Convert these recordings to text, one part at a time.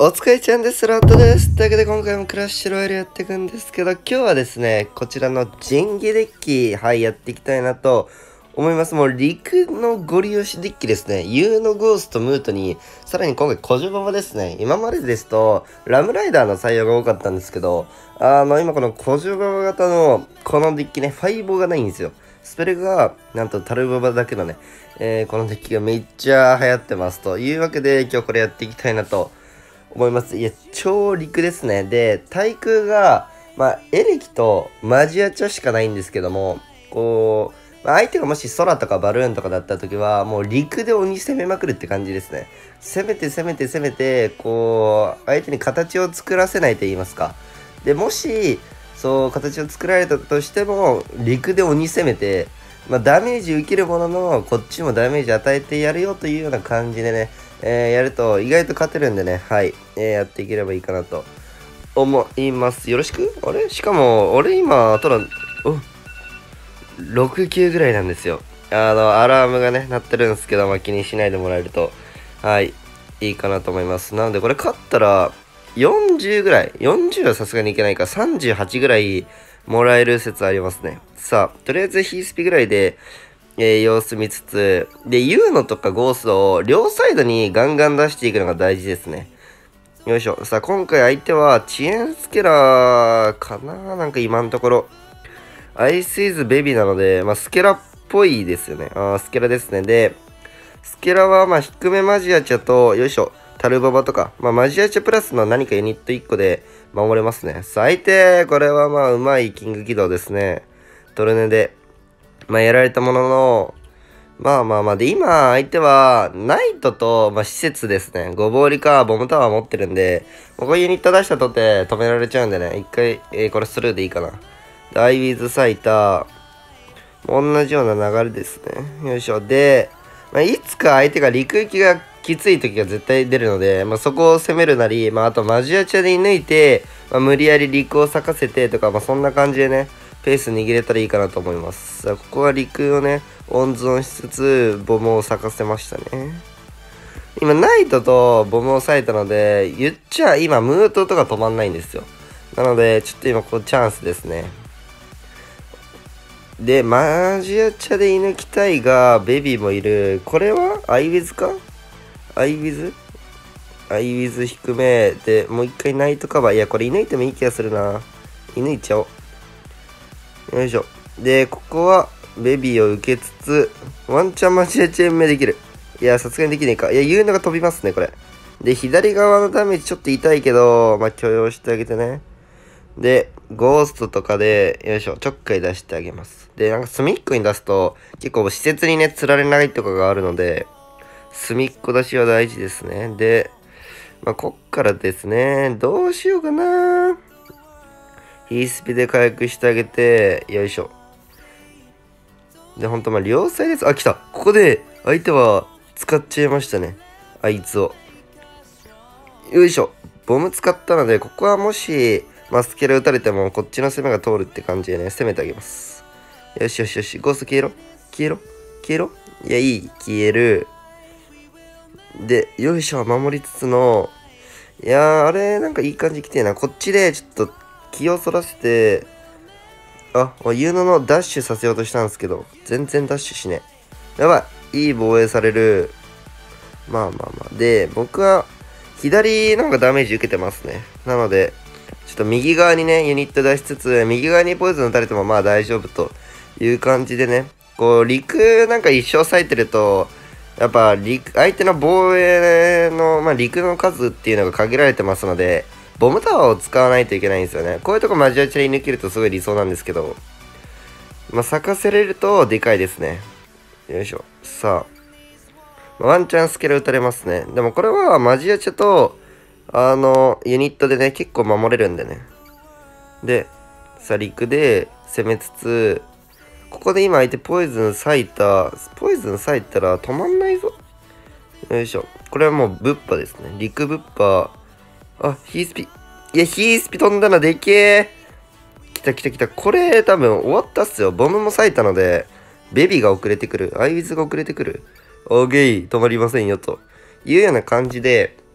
お疲れちゃんです。ラットです。というわけで今回もクラッシュロイヤルやっていくんですけど、今日はですね、こちらの仁義デッキ、やっていきたいなと思います。もう陸のゴリ押しデッキですね。U のゴースト、ムートに、さらに今回コジョババですね。今までですと、ラムライダーの採用が多かったんですけど、今このコジョババ型のこのデッキね、ファイボがないんですよ。スペルが、なんとタルババだけのね、このデッキがめっちゃ流行ってます。というわけで、今日これやっていきたいなと思います。いや、超陸ですね。で、対空が、エレキとマジアチャしかないんですけども、相手がもし空とかバルーンとかだった時は、もう陸で鬼攻めまくるって感じですね。攻めて、相手に形を作らせないと言いますか。で、もし、形を作られたとしても、陸で鬼攻めて、ダメージ受けるものの、こっちもダメージ与えてやるよというような感じでね、やると意外と勝てるんでね、やっていければいいかなと思います。よろしく。あれしかも、俺今、ただ、6級ぐらいなんですよ。アラームがね、鳴ってるんですけど、気にしないでもらえると、いいかなと思います。なので、これ勝ったら、40ぐらい、40はさすがにいけないか、38ぐらいもらえる説ありますね。さあ、とりあえずヒースピぐらいで、様子見つつ、で、ユーノとかゴーストを両サイドにガンガン出していくのが大事ですね。よいしょ。さあ、今回相手は遅延スケラーかな、なんか今のところ。アイスイズベビーなので、スケラっぽいですよね。スケラですね。で、スケラは低めマジアチャと、よいしょ、タルババとか、マジアチャプラスの何かユニット1個で守れますね。さあ、相手、これはうまいキング起動ですね。トルネで。やられたものの、で、今、相手は、ナイトと、施設ですね。ゴボウリか、ボムタワー持ってるんで、こういうユニット出したとて止められちゃうんでね、一回、これスルーでいいかな。で、アイウィズサイター、同じような流れですね。よいしょ。で、いつか相手が陸行きがきつい時が絶対出るので、そこを攻めるなり、あとマジアチャで射抜いて、無理やり陸を咲かせてとか、そんな感じでね、ペース握れたらいいかなと思います。さあ、ここは陸をね、温存しつつ、ボムを咲かせましたね。今、ナイトとボムを咲いたので、言っちゃ今、ムートとか止まんないんですよ。なので、ちょっと今、チャンスですね。で、マジアチャで射抜きたいが、ベビーもいる。これはアイウィズかアイウィズ低め。で、もう一回ナイトカバー。いや、これ射抜いてもいい気がするな。射抜いちゃおう。よいしょ。で、ここは、ベビーを受けつつ、ワンチャンマジアチェン目できる。いや、さすがにできねえか。いや、言うのが飛びますね、これ。で、左側のダメージちょっと痛いけど、許容してあげてね。で、ゴーストとかで、よいしょ、ちょっかい出してあげます。で、隅っこに出すと、結構施設にね、釣られないとかがあるので、隅っこ出しは大事ですね。で、こっからですね、どうしようかな。ヒースピで回復してあげて、よいしょ。で、ほんと両サイです。あ、来た。ここで、相手は使っちゃいましたね。あいつを。よいしょ。ボム使ったので、ここはもし、スケラ打たれても、こっちの攻めが通るって感じでね、攻めてあげます。よし。ゴースト消えろ。いや、いい。消える。で、よいしょ。守りつつの、いやー、あれ、なんかいい感じ来てえな。こっちで、ちょっと、気をそらせて、ユーノのダッシュさせようとしたんですけど、全然ダッシュしねえ。やばい。いい防衛される。で、僕は、左の方がダメージ受けてますね。なので、ちょっと右側にね、ユニット出しつつ、右側にポイズン打たれても大丈夫という感じでね、陸なんか一生割いてると、やっぱ相手の防衛の、陸の数っていうのが限られてますので、ボムタワーを使わないといけないんですよね。こういうとこマジアチャに抜けるとすごい理想なんですけど、咲かせれるとでかいですね。よいしょ。さあ、ワンチャンスケラ打たれますね。でもこれはマジアチャと、ユニットでね、結構守れるんでね。で、さあ、陸で攻めつつ、ここで今相手ポイズン割いたら止まんないぞ。よいしょ。これはもうブッパですね。陸ブッパ。ヒースピ。いや、ヒースピ飛んだのでけえ。来た。これ多分終わったっすよ。ボムも割いたので、ベビーが遅れてくる。アイウィズが遅れてくる。オーケー、止まりませんよというような感じで、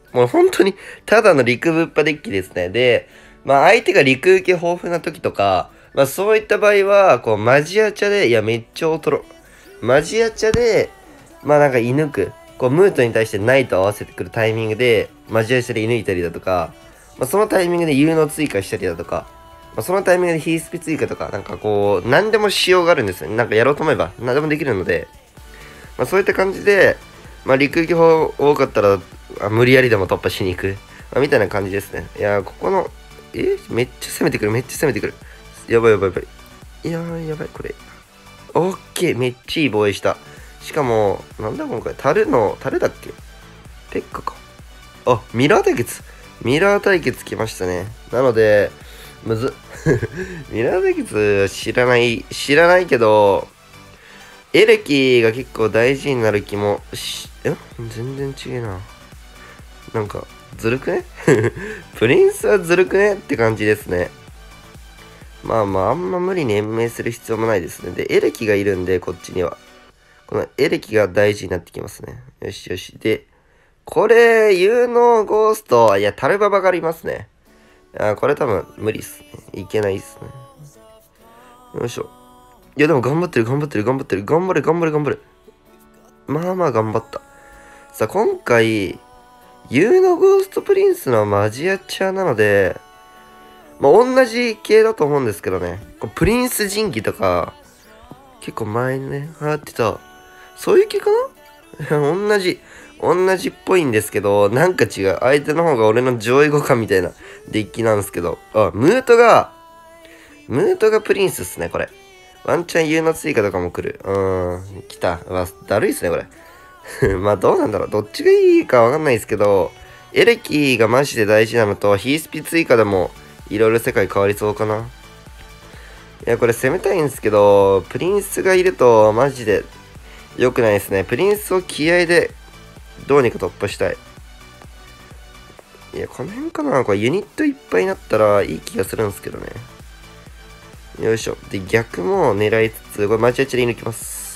もう本当に、ただの陸ぶっぱデッキですね。で、まあ相手が陸受け豊富な時とか、まあそういった場合は、こうマジアチャで、いやめっちゃ衰マジアチャで、まあなんか射抜く。こうムートに対してナイト合わせてくるタイミングで、マジアチャで射抜いたりだとか、まあそのタイミングで有能追加したりだとか、まあそのタイミングでヒースピ追加とか、なんかこう、何でもしようがあるんですよね。なんかやろうと思えば、何でもできるので、まあそういった感じで、まあ陸行き多かったら、無理やりでも突破しに行く。まあ、みたいな感じですね。いやー、ここの、めっちゃ攻めてくる、めっちゃ攻めてくる。やばいやばいやばい。いやー、やばい、これ。オッケー、めっちゃいい防衛した。しかも、なんだ今回、タルだっけペッカか。あ、ミラー対決。ミラー対決来ましたね。なので、むずミラー対決知らないけど、エレキが結構大事になる気も全然違えな。なんか、ずるくねプリンスはずるくねって感じですね。まあまあ、あんま無理に延命する必要もないですね。で、エレキがいるんで、こっちには。このエレキが大事になってきますね。よしよし。で、これ、有能ゴースト、いや、タルババがありますね。これ多分無理っすね。いけないっすね。よいしょ。いや、でも頑張ってる。頑張れ。まあまあ頑張った。さあ、今回、有能ゴーストプリンスのマジアチャーなので、まあ、同じ系だと思うんですけどね。プリンス神器とか、結構前にね、流行ってた。そういう系かな同じっぽいんですけど、なんか違う。相手の方が俺の上位互換みたいなデッキなんですけど。あ、ムートがプリンスっすね、これ。ワンチャン有能追加とかも来る。来た。だるいっすね、これ。まあどうなんだろう。どっちがいいかわかんないですけど、エレキがマジで大事なのと、ヒースピ追加でもいろいろ世界変わりそうかな。いや、これ攻めたいんですけど、プリンスがいるとマジで良くないですね。プリンスを気合でどうにか突破したい。いや、この辺かな。これユニットいっぱいになったらいい気がするんですけどね。よいしょ。で、逆も狙いつつ、これマジアチで射抜きます。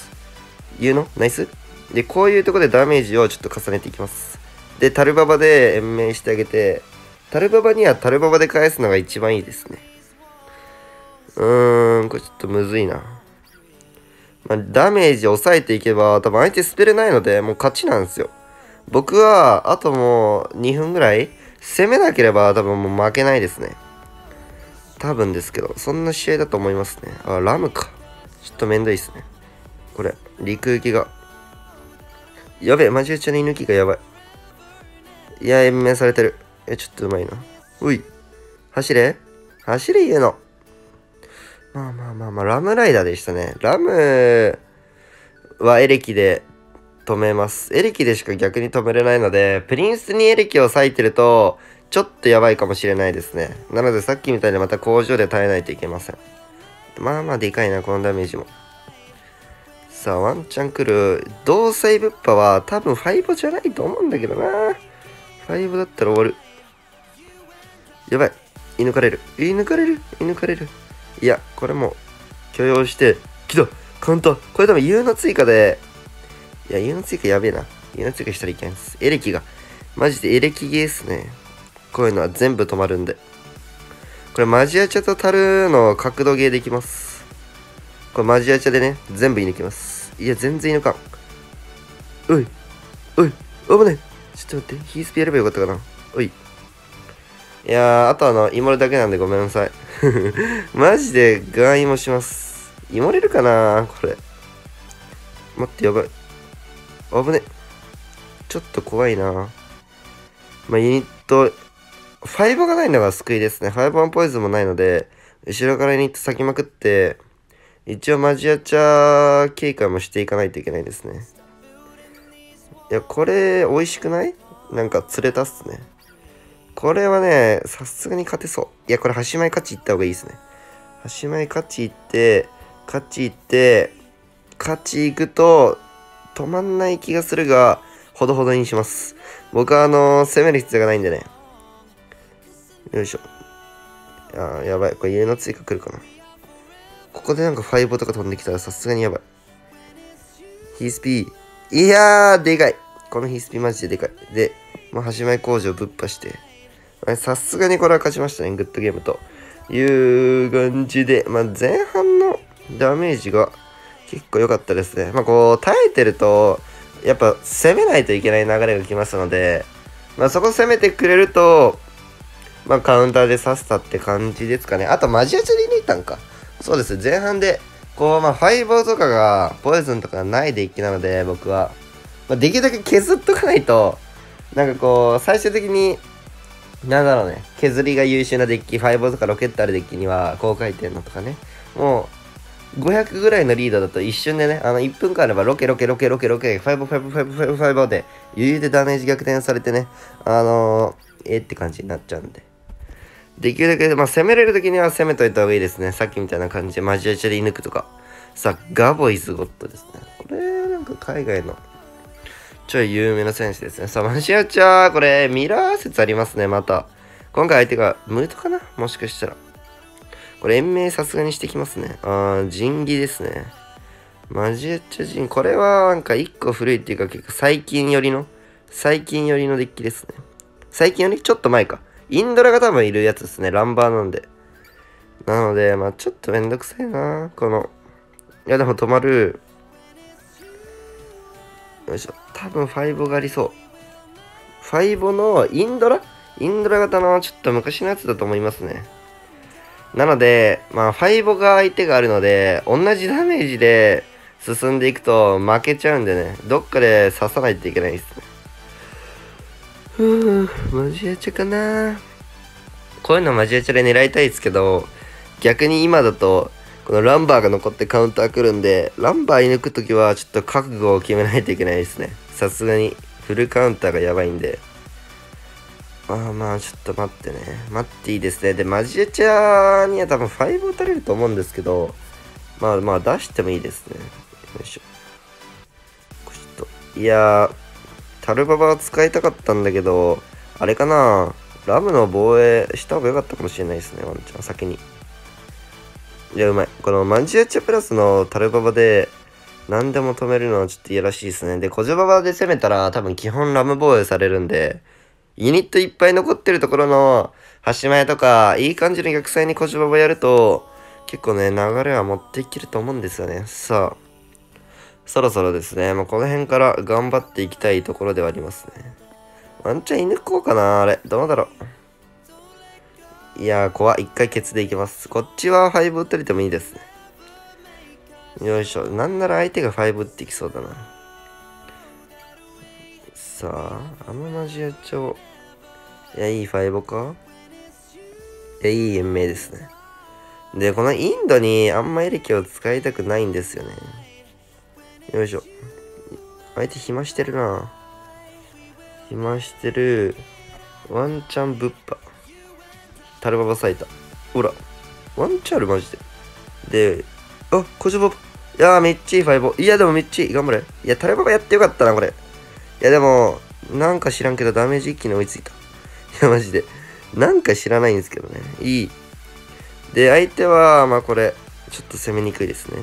言うのナイスで、こういうところでダメージをちょっと重ねていきます。で、タルババで延命してあげて、タルババにはタルババで返すのが一番いいですね。これちょっとむずいな。まあ、ダメージ抑えていけば、多分相手スペルないので、もう勝ちなんですよ。僕は、あともう2分ぐらい攻めなければ多分もう負けないですね。多分ですけど、そんな試合だと思いますね。あ、ラムか。ちょっとめんどいっすね。これ、陸行きが。やべえ、マジでチャネ抜きがやばい。いや、延命されてる。ちょっとうまいな。うい。走れ言うの。まあ、ラムライダーでしたね。ラムはエレキで止めます。エレキでしか逆に止めれないので、プリンスにエレキを割いてると、ちょっとやばいかもしれないですね。なのでさっきみたいにまた工場で耐えないといけません。まあまあでかいな、このダメージも。さあ、ワンチャン来る。同性ぶっぱは多分5じゃないと思うんだけどな。5だったら終わる。やばい。射抜かれる。いや、これも許容して、来たカウンター。これ多分 U の追加で、いや、U の追加やべえな。U の追加したらいけないです。エレキが。マジでエレキゲーっすね。こういうのは全部止まるんで。これマジアチャとタルの角度ゲーできます。これマジアチャでね、全部射抜きます。いや、全然射抜かん。おい、危ない。ちょっと待って、ヒースピやればよかったかな。おい。いやー、あとイモるだけなんでごめんなさい。マジでガンイモします。イモれるかなこれ。待って、やばい。危ね。ちょっと怖いな。まあ、ユニット、5がないのが救いですね。5-1ポイズンもないので、後ろからユニット咲きまくって、一応マジアチャー警戒もしていかないといけないですね。いや、これ、美味しくないなんか釣れたっすね。これはね、さすがに勝てそう。いや、これ、端前勝ち行った方がいいですね。端前勝ち行って、勝ち行くと、止まんない気がするが、ほどほどにします。僕は、攻める必要がないんでね。よいしょ。やばい。これ、家の追加来るかな。ここでなんか5とか飛んできたらさすがにやばい。ヒースピー。いやー、でかい。このヒースピーマジででかい。で、 まあ、端前工場ぶっ破して。さすがにこれは勝ちましたね、グッドゲームと。いう感じで、まあ、前半のダメージが結構良かったですね。まあ、こう、耐えてると、やっぱ攻めないといけない流れが来ますので、まあ、そこ攻めてくれると、まあ、カウンターで刺したって感じですかね。あと、マジアチャリ抜いたんか。そうです。前半で、こう、まあ、ファイボーとかが、ポイズンとかないデッキなので、僕は。まあ、できるだけ削っとかないと、なんかこう、最終的に、なんだろうね、削りが優秀なデッキ、ファイボーとかロケットあるデッキには、高回転のとかね、もう、500ぐらいのリードだと一瞬でね、1分間あればロケ、ファイボーで、余裕でダメージ逆転されてね、って感じになっちゃうんで。できるだけ、まあ、攻めれるときには攻めといた方がいいですね。さっきみたいな感じでマジアチャリ抜くとか。さあ、ガボイズゴッドですね。これ、なんか海外の、ちょい有名な選手ですね。さあ、マジアチャー、これ、ミラー説ありますね、また。今回相手が、ムートかなもしかしたら。これ、延命さすがにしてきますね。仁義ですね。マジアチャジン、これはなんか一個古いっていうか、結構最近寄りのデッキですね。最近よりちょっと前か。インドラが多分いるやつですね。ランバーなんで。なので、まあちょっとめんどくさいな。この、いやでも止まる。よいしょ。多分ファイボがありそう。ファイボのインドラ型のちょっと昔のやつだと思いますね。なので、まあファイボが相手があるので、同じダメージで進んでいくと負けちゃうんでね。どっかで刺さないといけないですね。マジアチャかな。こういうのマジアチャで狙いたいですけど、逆に今だと、このランバーが残ってカウンター来るんで、ランバー射抜くときはちょっと覚悟を決めないといけないですね。さすがに、フルカウンターがやばいんで。まあ、ちょっと待ってね。待っていいですね。で、マジアチャには多分5打たれると思うんですけど、まあ出してもいいですね。よいしょ。ちょっと、いやー、タルババ使いたかったんだけど、あれかな、ラムの防衛した方が良かったかもしれないですね、ワンちゃん、先に。いや、うまい。このマンジアチャプラスのタルババで、何でも止めるのはちょっといやらしいですね。で、コジョババで攻めたら、多分基本ラム防衛されるんで、ユニットいっぱい残ってるところの、端前とか、いい感じの逆サイにコジョババやると、結構ね、流れは持っていけると思うんですよね。さあ、そろそろですね、この辺から頑張っていきたいところではありますね。ワンチャン射抜こうかな、あれ。どうだろう。いやー、怖い。一回ケツでいけます。こっちは5打たれてもいいですね。よいしょ。なんなら相手が5打ってきそうだな。さあ、あのマジアチョ。いや、いい5か。いや、いい延命ですね。で、このインドにあんまエレキを使いたくないんですよね。よいしょ。相手暇してるな。暇してる。ワンチャンぶっぱ。タルババ咲いた。ほら。ワンチャンあるマジで。で、あ、コジョババ。いやー、めっちゃいいファイボ。いや、でもめっちゃいい。頑張れ。いや、タルババやってよかったな、これ。いや、でも、なんか知らんけどダメージ一気に追いついた。いや、マジで。なんか知らないんですけどね。いい。で、相手は、まあこれ、ちょっと攻めにくいですね。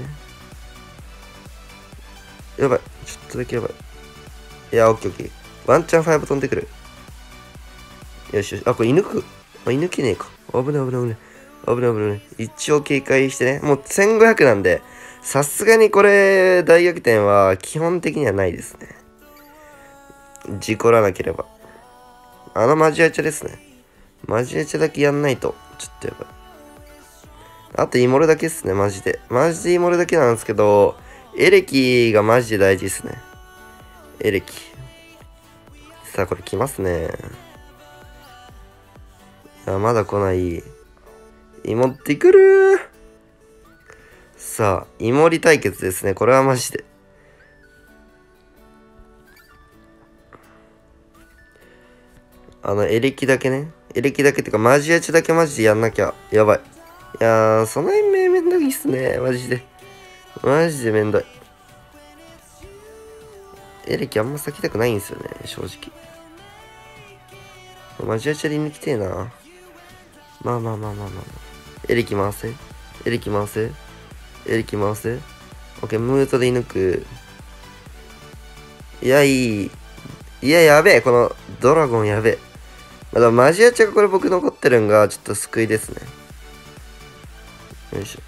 やばい。ちょっとだけやばい。いや、オッケーオッケー。ワンチャン5飛んでくる。よしよし。あ、これ射抜く。射抜けねえか。危ない危ない危ない。危ない危ない。一応警戒してね。もう1500なんで、さすがにこれ、大逆転は基本的にはないですね。事故らなければ。あのマジアチャですね。マジアチャだけやんないと、ちょっとやばい。あとイモルだけっすね、マジで。マジでイモルだけなんですけど、エレキがマジで大事ですね。エレキ。さあ、これ来ますね。いや、まだ来ない。イモってくる。さあ、イモリ対決ですね。これはマジで。エレキだけね。エレキだけってか、マジアチだけマジでやんなきゃ。やばい。いやー、その延命めんどいっすね。マジで。マジでめんどい。エレキあんま咲きたくないんですよね。正直。マジアチャリに来てえな。まあ。エレキ回せ。エレキ回せ。エレキ回せ。オッケー、ムートで射抜く。いや、いい。いや、やべえ。この、 ドラゴンやべえ。まだマジアチャがこれ僕残ってるんがちょっと救いですね。よいしょ。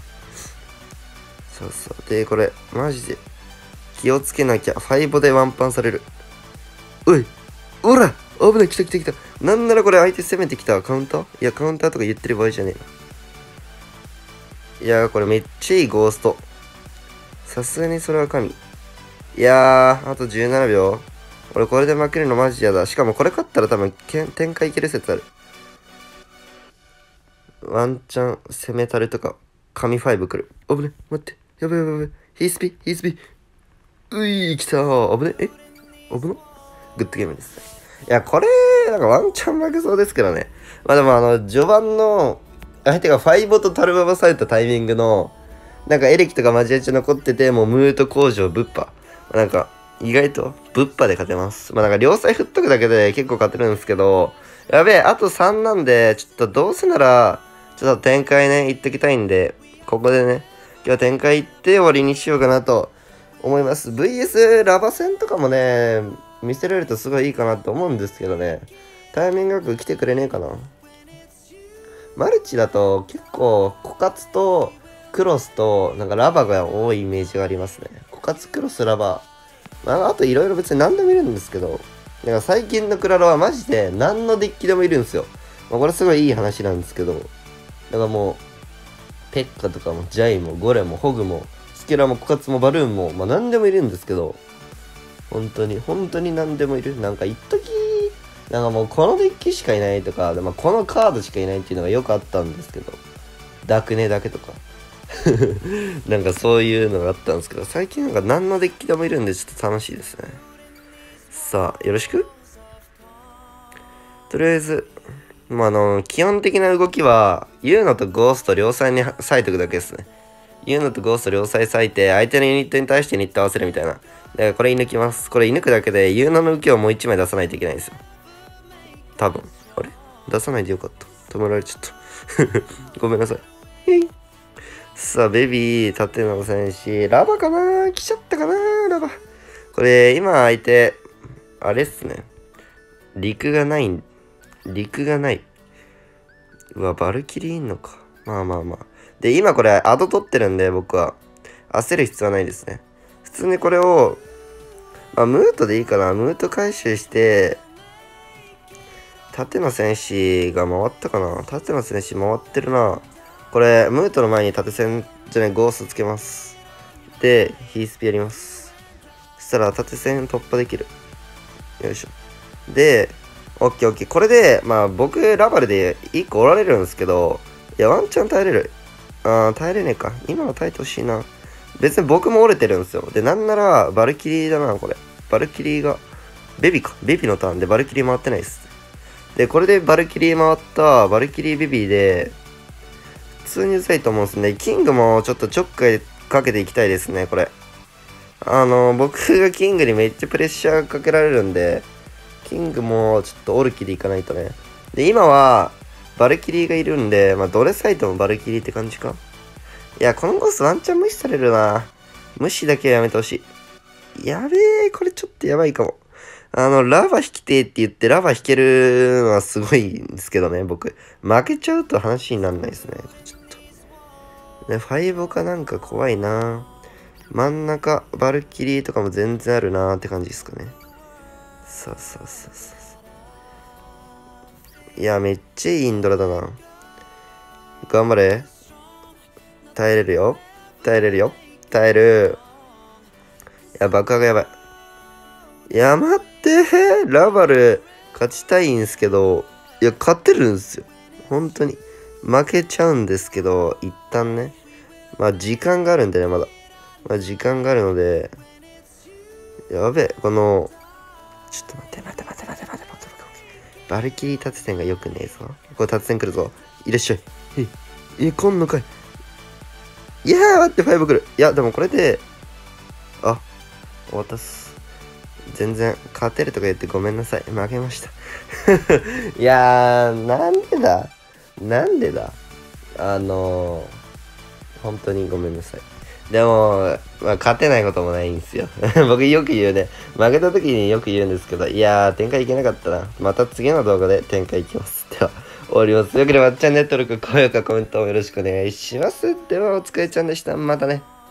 そうそう。で、これ、マジで気をつけなきゃ。5でワンパンされる。おい、おら危ない、来た来た来た。なんならこれ相手攻めてきた。カウンターいや、カウンターとか言ってる場合じゃねえな。いやー、これめっちゃいいゴースト。さすがにそれは神。いやー、あと17秒。俺これで負けるのマジやだ。しかもこれ勝ったら多分展開いける説ある。ワンチャン攻めたるとか、神5来る。危ね、待って。やばいやばいやばい。ヒースピ、ヒースピ。うい、来たー。危ね、危な。グッドゲームです。いや、これ、なんかワンチャン負けそうですけどね。まあでも序盤の、相手が5とタルババされたタイミングの、なんかエレキとかマジアチ残ってて、もうムート工場ぶっぱ。なんか、意外とぶっぱで勝てます。まあなんか両サイ振っとくだけで結構勝てるんですけど、やべえ、あと3なんで、ちょっとどうせなら、ちょっと展開ね、行ってきたいんで、ここでね、今日は展開行って終わりにしようかなと思います。VS ラバ戦とかもね、見せられるとすごいいいかなと思うんですけどね、タイミングよく来てくれねえかな。マルチだと結構、枯渇とクロスとなんかラバが多いイメージがありますね。枯渇、クロス、ラバ。あといろいろ別に何でもいるんですけど、なんか最近のクラロはマジで何のデッキでもいるんですよ。これすごいいい話なんですけど、だからもう、ペッカとかも、ジャイも、ゴレも、ホグも、スケラも、枯渇も、バルーンも、何でもいるんですけど、本当に何でもいる。なんか一時なんかもうこのデッキしかいないとか、このカードしかいないっていうのがよくあったんですけど、ダクネだけとか。なんかそういうのがあったんですけど、最近なんか何のデッキでもいるんでちょっと楽しいですね。さあ、よろしく。とりあえず、基本的な動きは、ユーノとゴースト両サイに割いておくだけですね。ユーノとゴースト両サイ割いて、相手のユニットに対してユニット合わせるみたいな。だからこれ射抜きます。これ射抜くだけで、ユーノの動きをもう1枚出さないといけないんですよ。多分。あれ出さないでよかった。止められちゃった。ごめんなさい。さあ、ベビー、立野選手。ラバかな来ちゃったかなラバ。これ、今相手、あれっすね。陸がない。うわ、バルキリーいんのか。まあ。で、今これ、アド取ってるんで、僕は。焦る必要はないですね。普通にこれを、ムートでいいかな。ムート回収して、縦の戦士が回ったかな。縦の戦士回ってるな。これ、ムートの前に縦線じゃない、ゴーストつけます。で、ヒースピやります。そしたら縦線突破できる。よいしょ。で、オッケー。これで、僕、ラバルで1個おられるんですけど、いや、ワンチャン耐えれる。耐えれねえか。今は耐えてほしいな。別に僕も折れてるんですよ。で、なんなら、バルキリーだな、これ。バルキリーが、ベビのターンでバルキリー回ってないです。で、これでバルキリー回った、バルキリーベビーで、普通にうざいと思うんですね。キングもちょっとちょっかいかけていきたいですね、これ。僕がキングにめっちゃプレッシャーかけられるんで、キングもちょっとオルキでいかないとね。で、今は、バルキリーがいるんで、どれサイトもバルキリーって感じか。いや、このボスワンチャン無視されるな。無視だけはやめてほしい。やべえ、これちょっとやばいかも。ラバ引きてって言ってラバ引けるのはすごいんですけどね、僕。負けちゃうと話にならないですね。ちょっと。ね、ファイボかなんか怖いな。真ん中、バルキリーとかも全然あるなーって感じですかね。さあ。いや、めっちゃいいインドラだな。頑張れ。耐えれるよ。耐える。いや、爆破がやばい。いや、待って。ラバル、勝ちたいんすけど、いや、勝てるんすよ。本当に。負けちゃうんですけど、一旦ね。時間があるんでね、まだ。時間があるので、やべえ、ちょっと待って。バルキリー縦線がよくねえぞ。これ縦線来るぞ。いらっしゃい。来んのかい。いやー、待って、5来る。いや、でもこれで、渡す。全然、勝てるとか言ってごめんなさい。負けました。いやー、なんでだ本当にごめんなさい。 でも、まあ、勝てないこともないんですよ。僕よく言うね。負けた時によく言うんですけど、いやー、展開いけなかったな。また次の動画で展開いきます。では、終わります。というわけで、チャンネル登録、高評価、コメントもよろしくお願いします。では、お疲れちゃんでした。またね。